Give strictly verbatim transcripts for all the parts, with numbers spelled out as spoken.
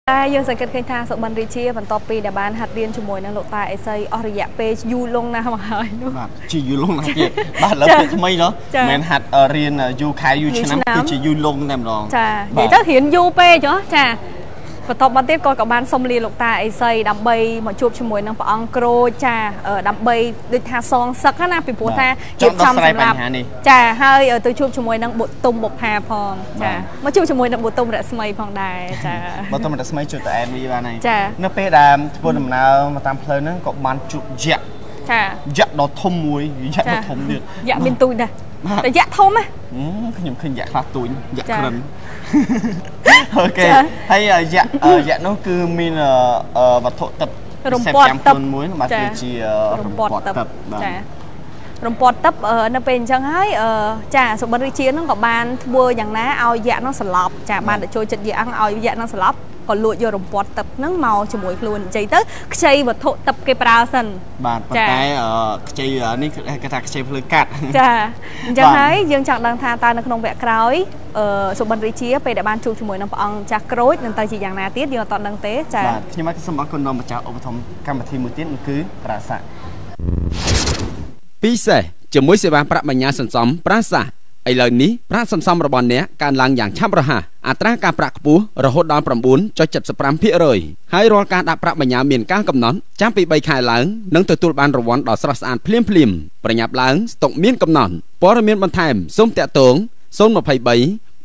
យើងសង្កេតឃើញថាសុបិនរាជាបន្ទាប់ពីដែលបានហាត់រៀនជាមួយនឹងលោកតាអេសីអស់រយៈពេលយូរលង់ណាស់មកហើយនោះបាទជាយូរលង់ណាស់ទៀតបាទលើកពីថ្មីណោះមិនហាត់រៀនយូរខែយូរឆ្នាំគឺជាយូរលង់តែម្ដងចានិយាយទៅរៀនយូរពេកហ៎ចាបន្ទាប់មកទៀតក៏ក៏បានសុំលាលោកតាអេសីដើម្បីមកជួបជាមួយនឹងព្រះអង្គគ្រូចាដើម្បីដូចថាសងសឹកណាពីព្រោះថាជាខំសម្រាប់ចាហើយទៅជួបជាមួយនឹងបុទុំបុផាផងចាមកជួបជាមួយនឹងបុទុំរស្មីផងដែរចាបុទុំរស្មីជួបតែអែនវីបានហើយនៅពេលដែលធ្វើដំណើរមកតាមផ្លូវហ្នឹងក៏បានជួបយក្សចាយក្សដ៏ធំមួយយក្សដ៏ធំទៀតយក្សមានទូចដែរតែយក្សធំណាខ្ញុំឃើញយក្សខ្លះទូចយក្សក្រិនអូខេហើយយក្សយក្សនោះគឺមានវត្ថុទឹករំពាត់ទឹកមួយបាទគឺជារំពាត់ទឹកចារំពាត់ទឹកនៅពេលអញ្ចឹងហើយចាសុបិនរាជានឹងក៏បានធ្វើយ៉ាងណាឲ្យយក្សនោះស្លាប់ចាបានទៅចូលចិត្តយក្សអង្គឲ្យយក្សនោះស្លាប់ក៏លួចយករំពាត់ទឹកហ្នឹងមកជាមួយខ្លួនអញ្ចឹងទៅខ្ចីវត្ថុទឹកគេប្រើសិនបាទប៉ុន្តែខ្ចីនេះគេថាខ្ចីភ្លើងកាត់ចាអញ្ចឹងហើយយើងចង់ដឹងថាតើនៅក្នុងវគ្គក្រោយសុបិនរាជាពេលដែលបានជួបជាមួយនឹងព្រះអង្គចាស់ក្រូចនឹងទៅជាយ៉ាងណាទៀតយើងអត់ដឹងទេចាបាទខ្ញុំបាទសូមអរគុណដល់ម្ចាស់ឧបត្ថម្ភកម្មវិធីមួយទៀតគឺប្រាសាទពិសេសជាមួយសេវាប្រាក់បញ្ញើសន្សំប្រាសាទឥឡូវនេះប្រាក់សន្សំរបស់អ្នកកើនឡើងយ៉ាងឆាប់រហ័សអត្រាការប្រាក់ខ្ពស់រហូតដល់ 9.75% ហើយរាល់ការដាក់ប្រាក់បញ្ញើមានការកំណត់ចាប់ពី 3 ខែឡើងនឹងទទួលបានរង្វាន់ដ៏ស្រស់ស្អាតភ្លាមៗប្រញាប់ឡើងស្តុកមានកំណត់ព័ត៌មានបន្ថែមសូមតាក់ទងศูนย์ ยี่สิบสาม 999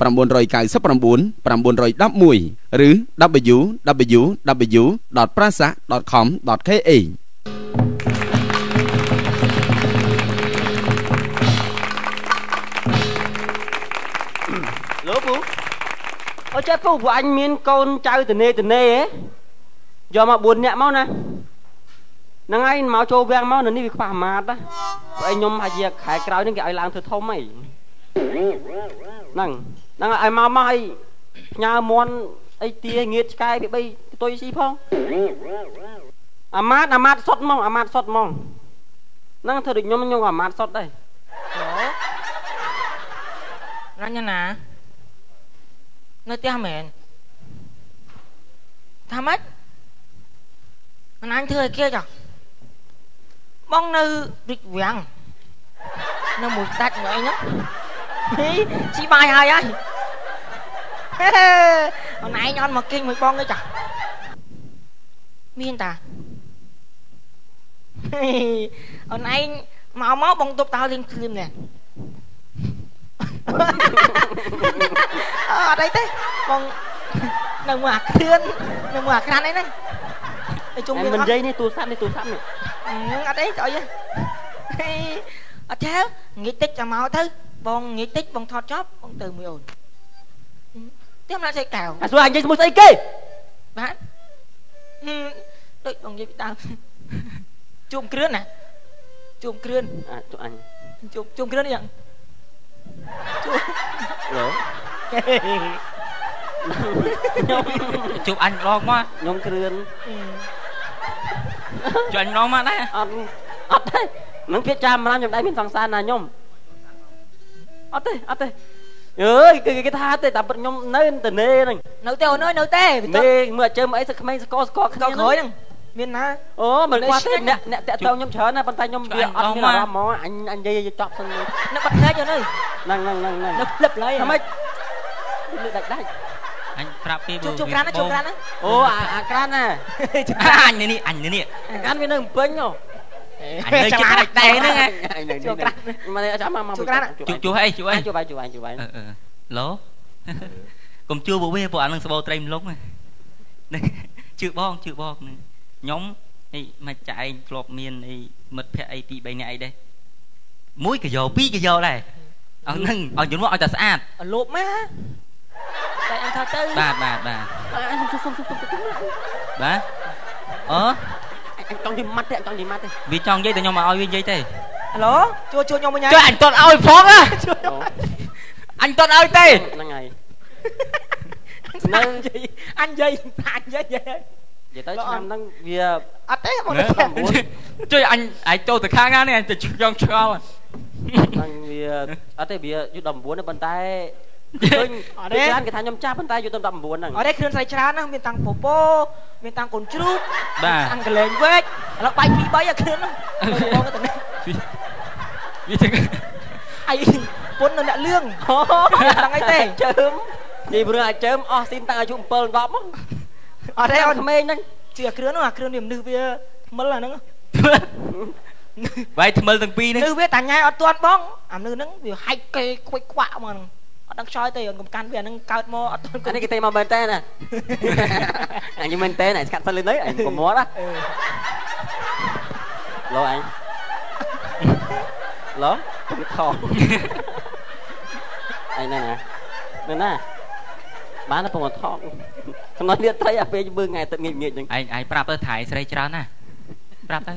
911 ឬ ดับเบิลยู ดับเบิลยู ดับเบิลยู ดอท ปราสาท ดอท คอม ดอท เค เอ Lố bố Ôi chết bố của anh miên con cháu từ nê từ nê ấy giờ mà buồn nhẹ máu nè năng anh máu trâu vang máu nè đi việc phá mát á anh nhóm hai việc khai cáo những cái ai làm thử thông mày năng năng ai máu mai nhà món ai tia nghiệt cái bị bay tôi xí phong à mát à mát sót mong à mát sót mong năng thử định nhóm nhóm à mát sót đây ra nha nè nơi tia mền tham mất anh anh thưa kia chả bong nơi rịch vàng nó mùi tạt vậy nhá chỉ bài hay ấy hôm nay nhon mà kinh mới bong đấy chả miên ta hôm nay màu máu bong tụt tao lên phim nè ở đây thế còn nằm mà khuyên nằm mà khăn đấy này em mình dây này tù sắt này tù sắt này ở đấy trời ơi ở thế nghĩ tích cho máu thứ bong nghĩ tích bong thọt chóp bong từ mười ồn tiếp là dây cào à số anh dây một dây kê bạn đôi bong dây tao chùm kêu nè chùm kêu à chụp anh chùm chùm kêu đi Ủa? Chụp anh lon quá nhóm kêu chụp anh lon mà đấy ọt ọt đấy nắng phía cha mà làm trong đây mình thằng xa là nhóm ọt đấy ọt đấy ơi cái cái tha tê tập nhóm nơi từ nê này nấu tê nơi nấu tê nê mưa chơi mấy sao mấy có có có khói nè miền na ồ mà qua thế nè nè tẹt tao nhóm chở nè bàn tay nhóm bia ọt như là mó anh anh dây chọc xong nó bật thế cho nơi năng năng năng năng nó lấp lấy thằng ấy đặt đây anh prap pi chụp chụp cran á chụp cran á ô à à cran nè anh này nè anh này nè cran bên đường pênh không anh nơi chụp cran đây nữa nghe chụp cran mà đây chả mà mà chụp cran chụp chụp hay chụp hay chụp bài chụp bài chụp bài lố cùng chưa bộ bia bộ anh đang sờ bầu trim lúc này chụp bong chụp bong này nhóm ấy mà chạy flop miền ấy mật phe ấy bị bệnh này đây mũi cái dầu pi cái dầu này ở nâng ở chỗ mọi ta sát ở lốp má đây anh thao tư bà bà bà bà ờ anh trong gì mắt đấy anh trong gì mắt đấy vì trong dây từ nhau mà oi viên dây thế alo chua chua nhau với nhau cho anh toàn oi phốt á anh toàn oi tê năng ngày anh dây anh dây anh dây vậy tới năm đang về à thế mà chơi anh anh cho từ khang này anh từ trong cho à đang về à thế bây giờ đầm bún ở bên tay អត់ទេច្រើនគេថាខ្ញុំចាស់ប៉ុន្តែយកទៅដប់9ហ្នឹងអត់ទេគ្រឿងស្រីច្រើនណាស់មានតាំងពពោមានតាំងកូនជ្រូកតាំងកលែងវែកឥឡូវបាយពីរបីអាគ្រឿងហ្នឹងបងទៅនេះវាចឹងអីពុននៅអ្នកលឿងតាំងអីទេជើមនិយាយព្រោះអាចជើមអស់ស៊ីនតាំងអាយុ7 10ហ្នឹងអត់ទេអត់ក្មេងហ្នឹងជឿអាគ្រឿងហ្នឹងអាគ្រឿងនេះមនុស្សវាថ្មិលអាហ្នឹងវាយថ្មិលទាំងពីរហ្នឹងមនុស្សវាតាញ៉ែអត់ទាន់បងអាមនុស្សហ្នឹងវាហាច់គេខ្វិចខ្វាក់ហ្មងអត់ដឹងខ្យល់ទេកំកាន់វាអាហ្នឹងកើតមកអត់ទាន់នេះគេទេមកមែនតើណាអញមែនតើអញស្កាត់សិនលេងនេះអញកុំមាត់ណាឡូអញឡូពុកថងអញណាណាណាណាបានតែពុកថងក្នុងនេះត្រីអាពេលមើលថ្ងៃទឹកងាយងាយហ្នឹងឯងឯងប្រាប់ទៅថៃស្រីច្រើនណាប្រាប់ទៅ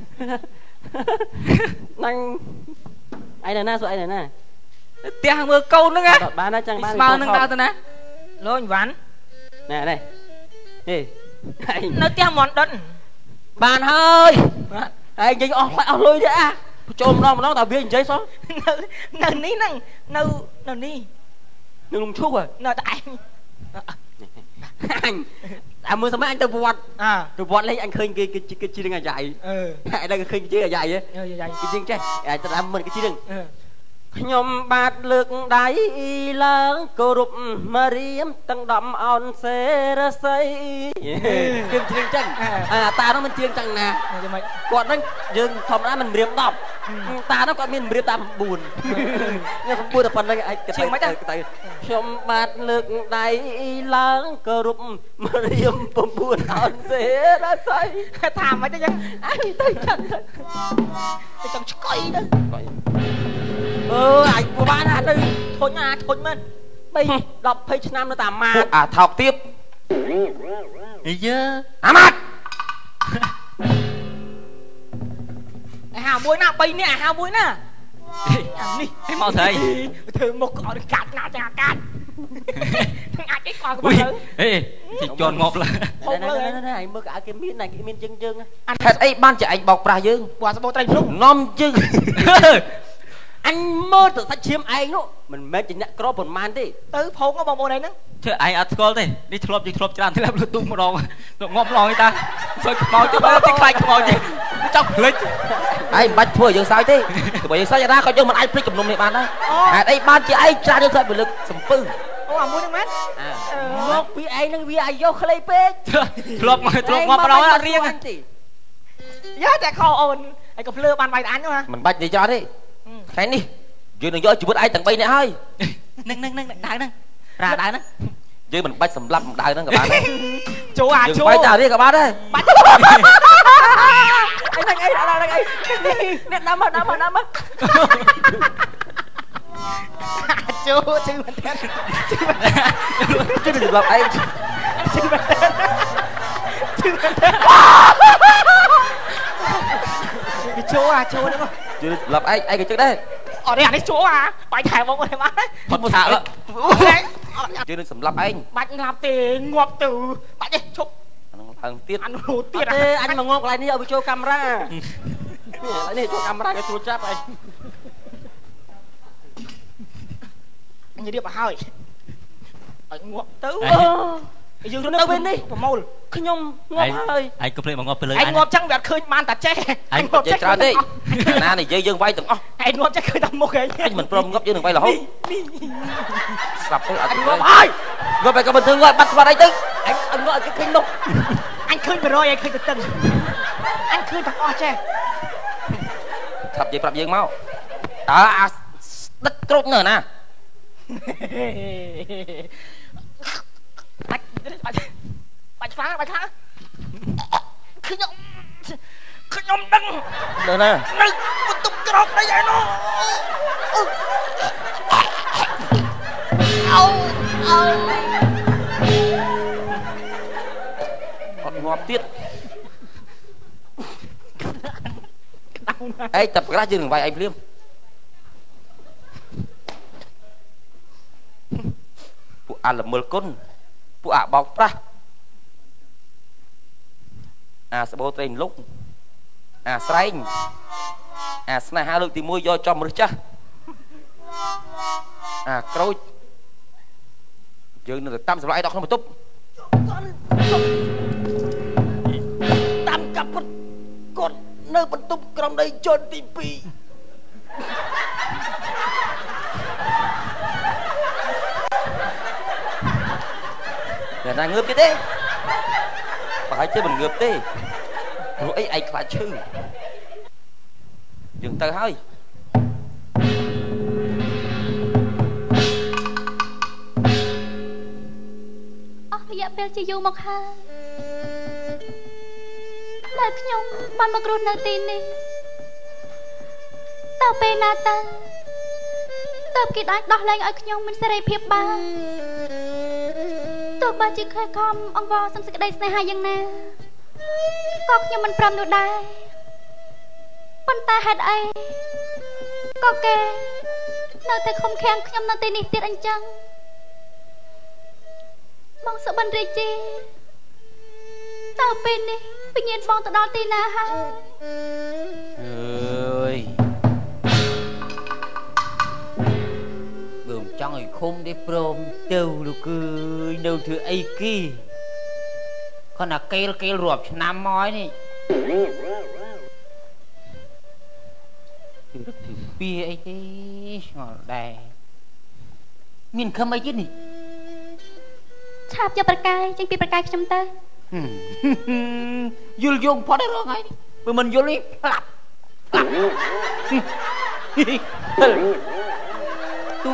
ហ្នឹងឯណាណាសួរឯណាណាផ្ទះមើលកូនហ្នឹងណាបានណាចឹងបានស្មើនឹងដើរទៅណាលោអញវ៉ាន់ណែនេះហេនៅផ្ទះមន់ដុនបានហើយឯងនិយាយអស់អស់លុយទេអាចូលម្ដងម្ដងតែវានិយាយសោះនៅនេះហ្នឹងនៅនៅនេះនៅលំឈូសនៅតែឯងអញអាមើលសម័យអញទៅវត្តទៅវត្តលេងអញឃើញគេគេជិះនឹងអាយ៉ៃអឺឯដល់ឃើញគេជិះអាយ៉ៃហ៎អាយ៉ៃគេជិះចេះអាចតាមមិនគេជិះនឹងខ្ញុំបាទលើកដៃឡើងគោរពមារៀមទាំងដំអោនសេរស័យជើងជើងចឹងអាតានោះមិនជើងចឹងណាគាត់ហ្នឹងយើងធម្មតាមិនរៀមដប់តានោះគាត់មានរៀមតាម9ខ្ញុំ9តែប៉ុណ្្នឹងឯងទៅទៅខ្ញុំបាទលើកដៃឡើងគោរពមារៀម9អោនសេរស័យថាមិនទៅចឹងអើទៅចឹងទៅចឹងឆ្កុយទៅអឺអាចបានអាទៅធុញអាធុញមែន3 10ឆ្នាំនៅតាមម៉ាអាថោកទៀតអីយើអាម៉ាត់អាហាមួយណា3នាក់អាហាមួយណាអានេះឯមកស្អីធ្វើមុខអត់កាត់ណាចាកាត់ទាំងអាចអីគាត់ទៅអេជិះជន់ងាប់ឡើយហូបលើណាឯងមើលគេមានណាគេមានយើងយើងហេតុអីបានជាឯងបោកប្រាស់យើងពួកសបោត្រីភ្លុកនំយើងអញមើលទៅសាច់ឈាមឯងនោះមិនមែនជាអ្នកក្រប៉ុន្មានទេទៅផោងបងប្អូនឯងហ្នឹងធ្វើឯងអត់ស្គាល់ទេនេះធ្លាប់យើងធ្លាប់ច្រើនធ្លាប់លឺទុំម្ដងទៅងាប់ឡងឯតាសុយខ្មោចទៅបើទីខ្លាចខ្មោចទេចង់ភ្លេចឯងមិនបាច់ធ្វើយើងសើចទេបើយើងសើចអាណាក៏យើងមិនអាចភ្លេចគំនុំនេះបានដែរហេតុអីបានជាឯងច្រើនយើងសើចពលឹកសំពើអូអាមួយហ្នឹងមែនមកពីឯងហ្នឹងវាអាយុខ្លីពេកធ្លាប់មកធ្លាប់ងាប់ម្ដងអត់រៀងទេយ៉ាតែខោអូនឯងក៏ភ្លើបានវាយតែអញណាមិនបាច់និយាយចោលទេថ្ងៃនេះយើងនឹងយកជីវិតឯងទាំង3នាក់ហើយនឹងនឹងនឹងដៅហ្នឹងប្រាដៅហ្នឹងយើងមិនបាច់សម្លាប់ដៅហ្នឹងក៏បានដែរចូលអាចូលបាច់តានេះក៏បានដែរបាច់អីហ្នឹងអីហ្នឹងអីអ្នកដាំមកដាំមកដាំមកចូលជិះមែនទេជិះមែនទេជិះសម្លាប់ឯងជិះមែនទេជិះមែនទេវាចូលអាចូលហ្នឹងជិះសម្លាប់ឯងឯងក៏ជិះដែរអត់ទេអានេះចូលអាបាច់ថែមកទេបានផុតឆាកជឿនឹងសម្លាប់ឯងបាច់ឡាប់ទេងាប់ទៅបាច់ទេឈប់អានឹងឡើងទៀតអានោះទៀតទេអញមកងាប់កន្លែងនេះឲ្យវាចូលកាមេរ៉ានេះចូលកាមេរ៉ាគេត្រួតចាប់ឯងអញរៀបឲ្យហើយឲ្យងាប់ទៅយើងទៅពេលនេះប្រមូលខ្ញុំងាប់ហើយឯងកុំភ្លេចមកងាប់ទៅលើអញងាប់ចឹងវាអត់ឃើញបានតែចេះអញងាប់ចេះច្រើនទេណានិយាយយើងវាយទាំងអស់ឯងងាប់ចេះឃើញតែមុខឯងអញមិនព្រមងាប់យើងនឹងវាយរហូតស្រាប់ទៅអត់ងាប់ហើយងាប់ไปក៏មិនធ្វើងាប់បាត់ស្បាត់អីទៅអញអញងាប់ឲ្យគេឃើញនោះអញឃើញបរយឯងឃើញទៅតឹងអញឃើញទាំងអស់ចេះស្រាប់និយាយប្រាប់យើងមកតើអាដិតគ្រប់នៅណាបាច់បាច់បាច់ខ្លាំងបាច់ខ្លាំងខ្ញុំខ្ញុំដឹងនៅណានៅបន្ទប់ក្រោកđâyឯណោអោអោអត់ងាប់ទៀតអេតែប្រកាសយើងនឹងវាយឯងភ្លាមពួកអាល្មើលគុណពួកអាបោកប្រាស់អាសបោត្រីលុកអាស្រែងអាស្នេហាលើកទី1យកចំរឹសចាស់អាក្រូចយើងនៅតែតាមសម្រាប់ឯដល់ក្នុងបន្ទប់តាមកាប់គាត់នៅបន្ទប់ក្រុមដីជន់ទីពីរតែណាងើបទៀតទេបើឲ្យជិះមិនងើបទេព្រោះអីឯងខ្លាចឈឺយើងទៅហើយអស់រយៈពេលជាយូរមកហើយដែលខ្ញុំបានមករស់នៅទីនេះតើពេលណាតើតើគេអាចដោះលែងឲ្យខ្ញុំមានសេរីភាពបានទោះបីជាខិតខំអង្វរសំសេចក្តីស្នេហាយ៉ាងណាក៏ខ្ញុំមិនព្រមនោះដែរប៉ុន្តែហេតុអីក៏គេនៅតែខំខាំងខ្ញុំនៅទីនេះទៀតអញ្ចឹងបងសុបិនរាជាតើពេលនេះវិញ្ញាណបងទៅដល់ទីណាហើយអើយបើមិនចង់ឲ្យឃុំទេព្រមទៅលោកគឺនៅធ្វើអីគីគាត់ណាកេលកេលរាប់ឆ្នាំមកហើយនេះគឺធ្វើពីអីទេឆ្ងល់ដែរមានខំអីទៀតនេះឆាបយកប្រកាយចេញពីប្រកាយខ្ញុំទៅយល់យងផុតហើយរងហើយបើមិនយល់នេះផ្លាប់ផ្លាប់ទូ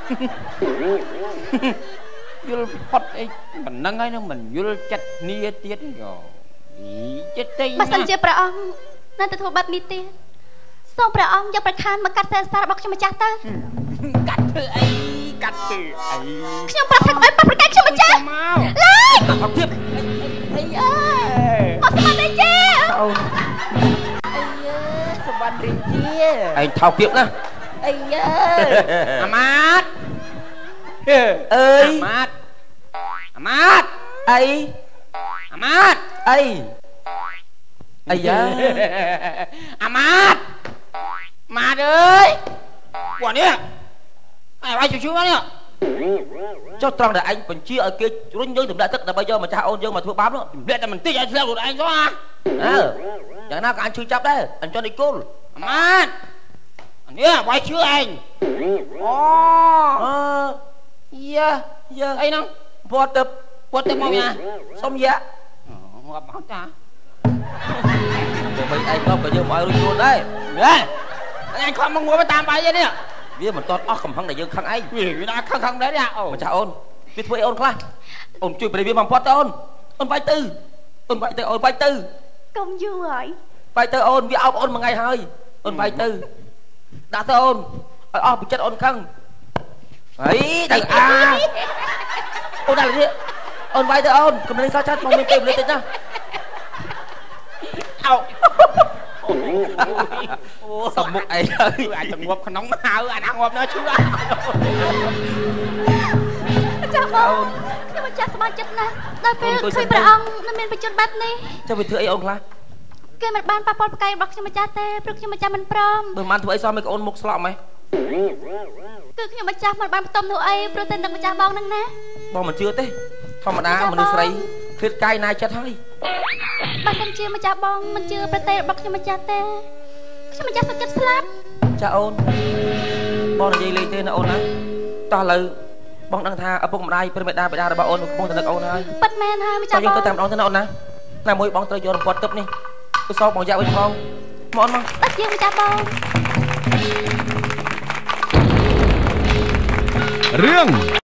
យល់ផុតអីប៉ុណ្ណឹងហើយនឹងមិនយល់ចិត្តគ្នាទៀតយោចិត្តទេបើសិនជាព្រះអង្គនៅទៅធ្វើបែបនេះទៀតសូមព្រះអង្គយកប្រខានមកកាត់សេះសាររបស់ខ្ញុំម្ចាស់ទៅកាត់ធ្វើអីកាត់ធ្វើអីខ្ញុំប្រាប់ថាកុំឲ្យប៉ះប្រកាសខ្ញុំម្ចាស់ឡើយអត់ទៀតអីអើយមកស្មាត់ទេជាអូនអីយើសវណ្ណរីជាឯងថោកទៀតណាអីយើអាម៉ាតអើយអាម៉ាតអាម៉ាតអីអាម៉ាតអីអីយ៉ាអាម៉ាតម៉ាតអើយពួកនេះអើឲ្យជួយៗនេះចុះត្រង់តែឯងបញ្ជាឲ្យគេរុញយើងទម្លាក់ទឹកដើម្បីយកម្ចាស់អូនយើងមកធ្វើបាបនោះទម្លាក់តែមិនតិចឲ្យធ្លាក់ខ្លួនឯងទៅណាអើយ៉ាងណាក៏អញជួយចាប់ដែរអញចង់និគលអាម៉ាតនេះវាយជឿឯងអូអឺយ៉ាយ៉ាអីហ្នឹងពត់ទៅពត់ទៅមកញ៉ាសុំយ៉ាងាប់មកតាទៅបីឯងងាប់ក៏យើងមកឲ្យរួចខ្លួនដែរហ៎អញខំមកងាប់តាមបាយទេនេះវាមិនតតអស់កំហឹងដែលយើងខឹងឯងវាណាខឹងខឹងដែរអូម្ចាស់អូនវាធ្វើឲ្យអូនខ្លះអូនជួយប្រេវាមកពត់ទៅអូនអូនបាយទៅអូនបាយទៅអូនបាយទៅកុំយូរហើយបាយទៅអូនវាអោបអូនមួយថ្ងៃហើយអូនបាយទៅដាក់ទៅអូនឲ្យអស់ពីចិត្តអូនខឹងអីទៅអាអូនដាក់នេះអូនបាយទៅអូនកំលេងសោះចាត់មកមានពេលវេលាតិចណាអោសំមុខអីហើយអាចទៅងាប់ក្នុងហៅអាណាងាប់នៅឈឺចាបងខ្ញុំមិនចាស់ស្មានចិត្តណាស់ដល់ពេលឃើញព្រះអង្គនៅមានបញ្ជនបែបនេះចាំវាធ្វើអីអូនខ្លះគេមិនបានប៉ះពាល់ផ្កាយរបស់ខ្ញុំម្ចាស់ទេព្រោះខ្ញុំម្ចាស់មិនព្រមបើមិនធ្វើអីសោះមិនកូនមុខស្លក់ម៉េះគឺខ្ញុំម្ចាស់មិនបានបន្ទំនោះអីព្រោះតែនឹកម្ចាស់បងហ្នឹងណាបងមិនជឿទេធម្មតាមនុស្សស្រីឃ្លាតកាយណាចិត្តហើយបើសិនជាម្ចាស់បងមិនជឿប្រទេសរបស់ខ្ញុំម្ចាស់ទេខ្ញុំម្ចាស់សុខចិត្តស្លាប់ចាអូនបងនិយាយលេងទេណាអូនណាតោះឥឡូវបងដឹងថាឪពុកម្ដាយព្រះមេដាបិតារបស់អូនកំពុងតែនឹកអូនហើយប៉ិតមែនហើយម្ចាស់បងយើងទៅតាមម្ដងទៅណាអូនណាណាមួយបងត្រូវយករំពាត់ទឹកនេះទៅសោកបងយ៉ាក់វិញផងមកអូនមកស្ដាប់ជាម្ចាស់បងរឿង